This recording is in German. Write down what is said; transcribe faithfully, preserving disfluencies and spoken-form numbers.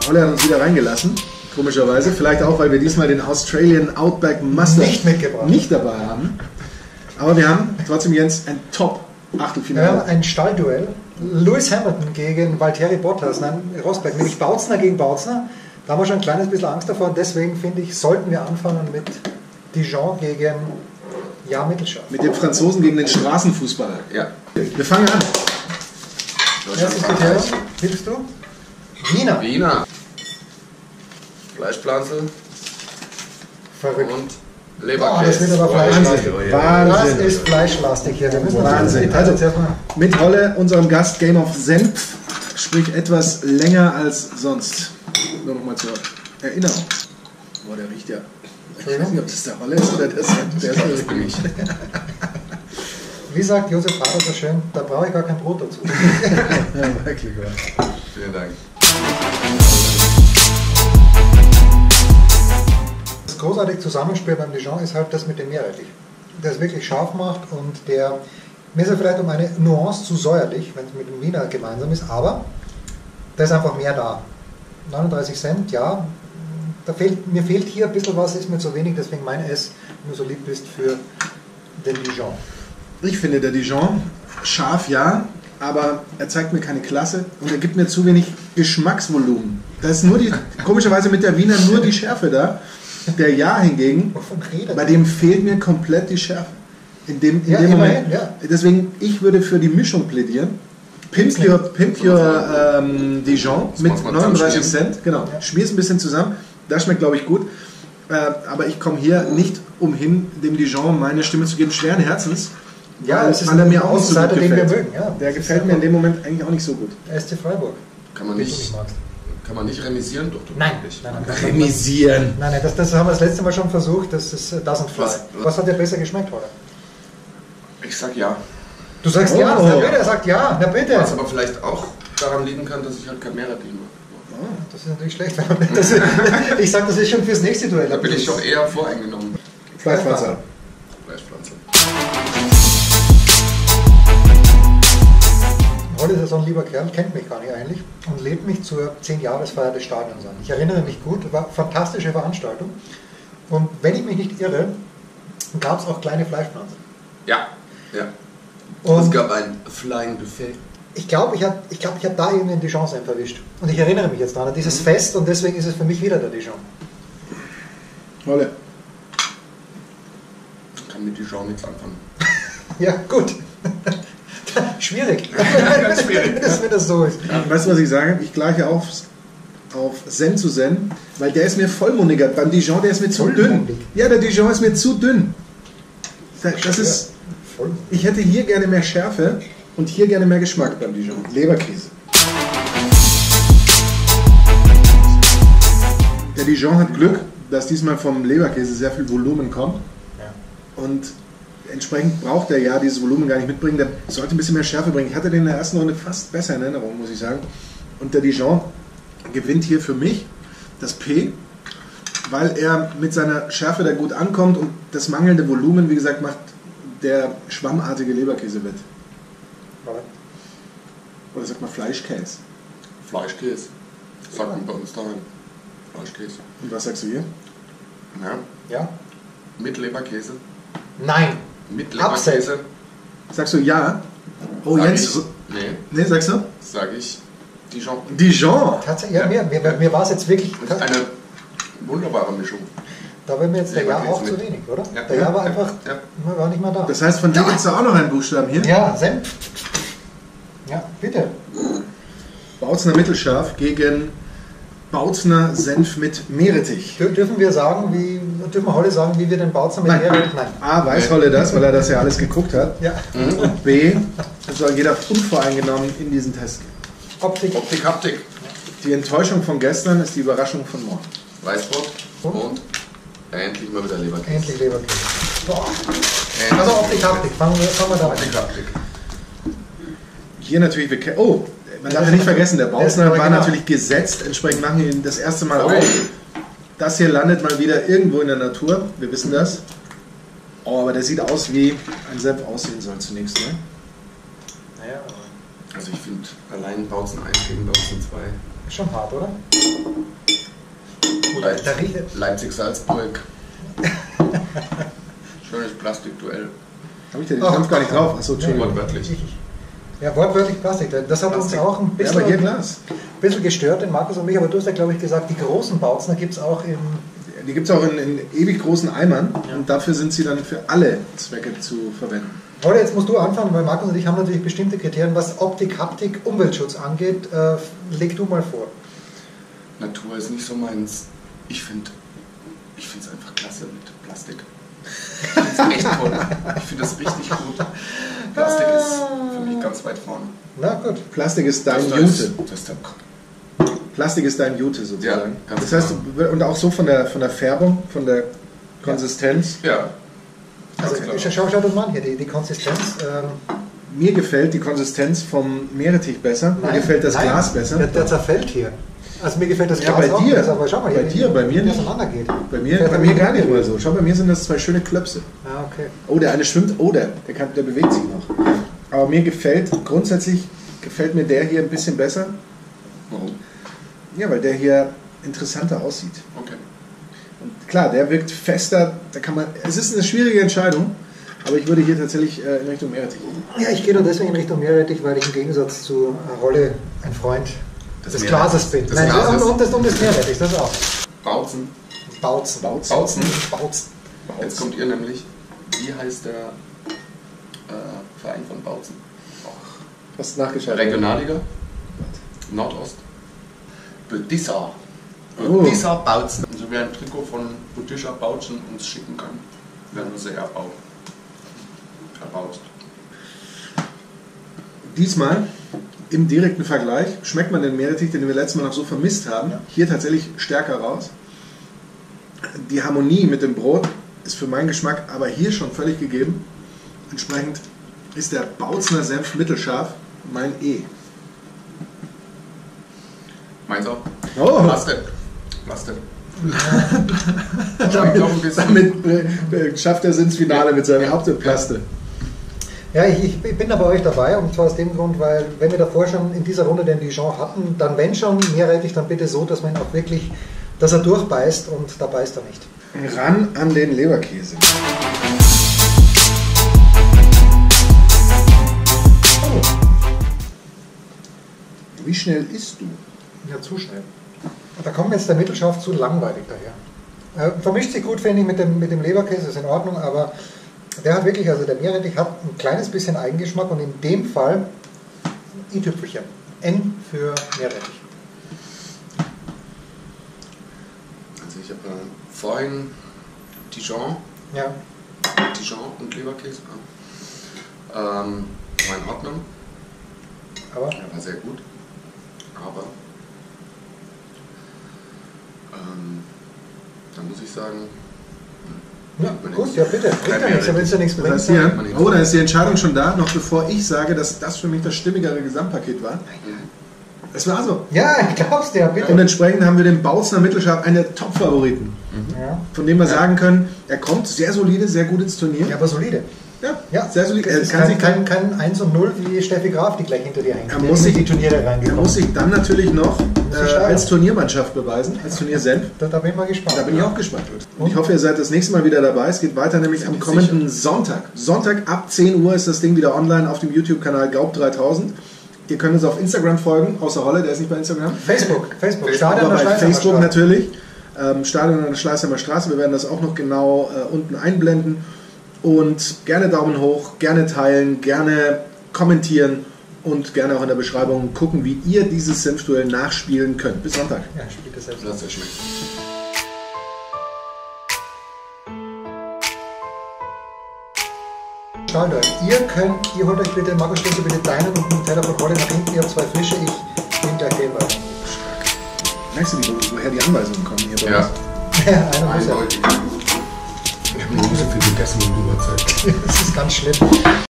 Holle hat uns wieder reingelassen, komischerweise. Vielleicht auch, weil wir diesmal den Australian Outback Master nicht, mitgebracht. nicht dabei haben. Aber wir haben trotzdem, Jens, ein Top-Achtelfinale. Ja, ein Stallduell. Lewis Hamilton gegen Valtteri Bottas, nein, Rosberg, nämlich Bautzner gegen Bautzner. Da haben wir schon ein kleines bisschen Angst davor. Deswegen finde ich, sollten wir anfangen mit Dijon gegen Ja Mittelschaf. Mit dem Franzosen gegen den Straßenfußballer. Ja. Wir fangen an. Erstes Kriterium, hilfst du? Wiener. Wiener. Fleischpflanze Verrückt. und Oh, Leberkäse. das wird aber fleischlastig. Wahnsinn. Das Wahnsinn. ist fleischlastig hier. Wir müssen Wahnsinn. Also, Also, mit Holle, unserem Gast Game of Senf, sprich etwas länger als sonst. Nur nochmal zur Erinnerung. Boah, der riecht ja. Ich weiß nicht, ob das der Holle ist oder der Senf. Der ist Das bin ich. wie sagt Josef Hader so schön, da brauche ich gar kein Brot dazu. ja, wirklich, ja. Vielen Dank. Das großartige Zusammenspiel beim Dijon ist halt das mit dem Meerrettich. Der es wirklich scharf macht und der, mir ist er vielleicht um eine Nuance zu säuerlich, wenn es mit dem Wiener gemeinsam ist, aber da ist einfach mehr da. neununddreißig Cent, ja, da fehlt, mir fehlt hier ein bisschen was, ist mir zu wenig, deswegen mein S, wenn du so lieb bist, für den Dijon. Ich finde der Dijon scharf, ja, aber er zeigt mir keine Klasse und er gibt mir zu wenig Geschmacksvolumen. Da ist nur die, komischerweise mit der Wiener nur die Schärfe da. Der Ja hingegen, Wovon redet bei ihr? dem fehlt mir komplett die Schärfe. In dem, in Ja, dem immerhin, Moment. ja. Deswegen, ich würde für die Mischung plädieren. Pimp your, Pimp your ähm, Dijon Das mit muss man neununddreißig zusammenschmieren. Cent. Genau. Ja. Schmier's ein bisschen zusammen. Das schmeckt, glaube ich, gut. Äh, aber ich komme hier nicht umhin, dem Dijon meine Stimme zu geben. Schweren Herzens. Ja, weil, es ist weil er ein mir auch nicht so gut Außenseiter, den wir gefällt. mögen. Ja. Der gefällt mir in dem Moment eigentlich auch nicht so gut. S C Freiburg. Kann man Den du nicht, magst. kann man nicht remisieren? Doch, doch. Nein, Nicht. nein, nein, nein. Remisieren. Nein, nein, das, das haben wir das letzte Mal schon versucht, das ist äh, doesn't fly. Was? Was hat dir besser geschmeckt, oder? Ich sag ja. Du sagst Oh. ja, na bitte, er sagt ja, na bitte. Was aber vielleicht auch daran liegen kann, dass ich halt kein Meerrettich mache. Das ist natürlich schlecht. Wenn man das, ich sage, das ist schon fürs nächste Duell. Da bin ich doch eher voreingenommen. Fleischwasser. Fleischpflanze. Heute ist er so ein lieber Kerl, kennt mich gar nicht eigentlich und lädt mich zur zehn-Jahresfeier des Stadions an. Ich erinnere mich gut, war eine fantastische Veranstaltung. Und wenn ich mich nicht irre, gab es auch kleine Fleischpflanzen. Ja, ja. es Und gab ein Flying Buffet. ich glaube, ich habe ich glaub, ich hab da irgendwie den Dijon-Senf erwischt. Und ich erinnere mich jetzt dran an dieses Fest und deswegen ist es für mich wieder der Dijon. Holle. Ich kann mit Dijon nichts anfangen. Ja, gut. Schwierig. Ganz schwierig. Das, wenn das so ist. Weißt du, was ich sage? Ich gleiche auf, auf Zen zu Zen, weil der ist mir vollmundiger. Beim Dijon, der ist mir zu dünn. Vollmundig? Ja, der Dijon ist mir zu dünn. Das das ist, Voll. ich hätte hier gerne mehr Schärfe und hier gerne mehr Geschmack beim Dijon. Leberkäse. Der Dijon hat Glück, dass diesmal vom Leberkäse sehr viel Volumen kommt. Ja. Und entsprechend braucht er ja dieses Volumen gar nicht mitbringen. Der sollte ein bisschen mehr Schärfe bringen. Ich hatte den in der ersten Runde fast besser in Erinnerung, muss ich sagen. Und der Dijon gewinnt hier für mich das P, weil er mit seiner Schärfe da gut ankommt und das mangelnde Volumen, wie gesagt, macht der schwammartige Leberkäse wett. Warte. Oder sagt man Fleischkäse. Fleischkäse. Sagt man bei uns daheim. Fleischkäse. Und was sagst du hier? Ja. Ja? Mit Leberkäse. Nein. Mit Abseil. Leberkäse. Sagst du ja? Oh, Sag Jens. ich, nee, Nee, sagst du? sag ich Dijon. Dijon. Tatsächlich, ja, mir, mir, mir war es jetzt wirklich. Das ist eine wunderbare Mischung. Da war mir jetzt der Jahr Leberkäse auch zu mit. wenig, oder? Ja. Der Jahr war Ja. einfach. Ja. War nicht mal da. Das heißt, von dir gibt es da auch noch einen Buchstaben hier. Ja, Senf. Ja, bitte. Bautzner Mittelscharf gegen Bautzner Senf mit Meerrettich. Dür- Dürfen wir sagen, wie. Dürfen wir heute sagen, wie wir den Bautzner mit Nein. Meerrettich? Nein. A, weiß Holle das, weil er das ja alles geguckt hat. Ja. Und B, soll jeder unvoreingenommen in diesen Test gehen. Optik. Optik, Haptik. Die Enttäuschung von gestern ist die Überraschung von morgen. Weißbrot Und? und endlich mal wieder Leberkäse. Endlich Leberkäse. Boah. Endlich Also Optik, Haptik. Fangen wir, fangen wir da an. Optik, Haptik. Hier natürlich, wir ke- oh, man darf ja nicht vergessen, der Bautzner Das- war genau. natürlich gesetzt, entsprechend machen wir ihn das erste Mal Ui. auf. Das hier landet mal wieder irgendwo in der Natur, wir wissen das. Oh, aber der sieht aus, wie ein Senf aussehen soll zunächst. Ne? Naja, Also ich finde allein Bautzen eins gegen Bautzen zwei. Ist schon hart, oder? Leipzig, Da riecht- Leipzig-Salzburg. Schönes Plastikduell. Habe ich den Kampf gar nicht drauf? Achso, Entschuldigung. Wortwörtlich. Ja, wortwörtlich Plastik. Das hat Plastik. uns auch ein Ja, bisschen, aber hier Glas. bisschen gestört, den Markus und mich. Aber du hast ja, glaube ich, gesagt, die großen Bautzner gibt es auch im... Die gibt es auch in, in ewig großen Eimern und dafür sind sie dann für alle Zwecke zu verwenden. Oder jetzt musst du anfangen, weil Markus und ich haben natürlich bestimmte Kriterien, was Optik, Haptik, Umweltschutz angeht. Äh, leg du mal vor. Natur ist nicht so meins. Ich finde ich finde es einfach klasse mit Plastik. Ich finde es echt toll. Ich finde es richtig gut. Plastik ist für mich ganz weit vorne. Na gut. Plastik ist dein Das ist- Jute. das ist der Plastik ist dein Jute sozusagen. Ja, ganz das heißt, und auch so von der, von der Färbung, von der Konsistenz. Ja. Also Ganz klar. schau, schau dir mal hier, die, die Konsistenz. Ähm, Mir gefällt die Konsistenz vom Meerrettich besser. Mir gefällt das nein, Glas besser. Der, der zerfällt hier. Also mir gefällt das Ja, Glas bei auch dir. besser, aber schau mal Bei hier, dir, wie- bei mir wie nicht. das auseinandergeht. Bei mir, Fällt bei er mir mir gar nicht nicht. mal so. Schau, bei mir sind das zwei schöne Klöpse. Ah, okay. Oh, der eine schwimmt, oh, der, der, kann, der bewegt sich noch. Aber mir gefällt, grundsätzlich gefällt mir der hier ein bisschen besser. Warum? Ja, weil der hier interessanter aussieht. Okay. Und klar, der wirkt fester, da kann man, es ist eine schwierige Entscheidung, aber ich würde hier tatsächlich äh, in Richtung Meerrettich gehen. Ja, ich gehe nur deswegen in Richtung Meerrettich, weil ich im Gegensatz zu äh, Rolle ein Freund Des des Meerrettichs. Glases bin. Des Nein, Glases. Und, und, des, und des Meerrettichs, das auch. Bautzen. Bautzen. Bautzen. Bautzen. Bautzen. Jetzt kommt ihr nämlich. Wie heißt der äh, Verein von Bautzen? Hast du nachgeschaut? Regionalliga? Nordost? Budissa. Oh. Budissa Bautzen. Also wer ein Trikot von Budissa Bautzen uns schicken kann, werden wir sehr erbaut. Erbaut. Diesmal im direkten Vergleich schmeckt man den Meerrettich, den wir letztes Mal noch so vermisst haben, hier tatsächlich stärker raus. Die Harmonie mit dem Brot ist für meinen Geschmack aber hier schon völlig gegeben. Entsprechend ist der Bautzner Senf mittelscharf mein E. Meins auch. Oh. Was denn? Was denn? Ich glaube ein bisschen. Damit äh, schafft er es ins Finale mit seiner Hauptplaste. Ja, ich, ich bin da bei euch dabei und zwar aus dem Grund, weil wenn wir davor schon in dieser Runde den Dijon hatten, dann wenn schon Meerrettich, dann bitte so, dass man ihn auch wirklich, dass er durchbeißt und da beißt er nicht. Ran an den Leberkäse. Oh, Wie schnell isst du? ja, zu schnell. Da kommt mir jetzt der Mittelscharf zu langweilig daher. Äh, vermischt sich gut, finde ich, mit dem, mit dem Leberkäse, ist in Ordnung, aber der hat wirklich, also der Meerrettich hat ein kleines bisschen Eigengeschmack und in dem Fall i-Tüpfelchen. N für Meerrettich. Also ich habe äh, vorhin Dijon, Ja. Dijon und Leberkäse. Ja. Ähm, war in Ordnung. Aber Er war sehr gut. Aber ähm, dann muss ich sagen, ja, man gut, nichts. ja bitte, bringt ja nichts, aber wenn es ja nichts Das bringt. heißt hier, man ihn oh, da ist die Entscheidung schon da, noch bevor ich sage, dass das für mich das stimmigere Gesamtpaket war. Es war so. Ja, ich glaub's dir, bitte. Und entsprechend haben wir den Bautzner Mittelscharf, einen der Top-Favoriten, Ja. von dem wir sagen können, er kommt sehr solide, sehr gut ins Turnier. ja, aber solide. Ja, Ja, sehr solide. Es Er ist kann kein, sich kein, kein eins und null wie Steffi Graf, die gleich hinter dir hängt. Er Der muss ist in sich- die Turniere Er reingekommen. muss sich dann natürlich noch sich äh, steigern. als Turniermannschaft beweisen, als Turniersenf. Da, da bin ich mal gespannt. Da bin ich auch gespannt. Und ich hoffe, ihr seid das nächste Mal wieder dabei. Es geht weiter nämlich am kommenden Sonntag. Sonntag ab zehn Uhr ist das Ding wieder online auf dem YouTube-Kanal Gaub dreitausend. Ihr könnt uns auf Instagram folgen, außer Holle, der ist nicht bei Instagram. Facebook, Facebook, Facebook, Stadion Aber der bei Schleißheimer Facebook Straße. natürlich. Ähm, Stadion an der Schleißheimer Straße. Wir werden das auch noch genau äh, unten einblenden. Und gerne Daumen hoch, gerne teilen, gerne kommentieren und gerne auch in der Beschreibung gucken, wie ihr dieses Senfduell nachspielen könnt. Bis Sonntag. Ja, spielt das selbst. Lasst es schmecken. Schaut euch, ihr könnt, ihr holt euch bitte, Markus, stellst du bitte deinen und einen Teller von Rolle nach hinten, ihr habt zwei Fische, ich bin gleich selber. Merkst du, wie- woher die Anweisungen kommen hier bei Ja, uns? Einer muss ja. eindeutig. Ich habe nicht so viel gegessen in der Uhrzeit. Das ist ganz schlimm.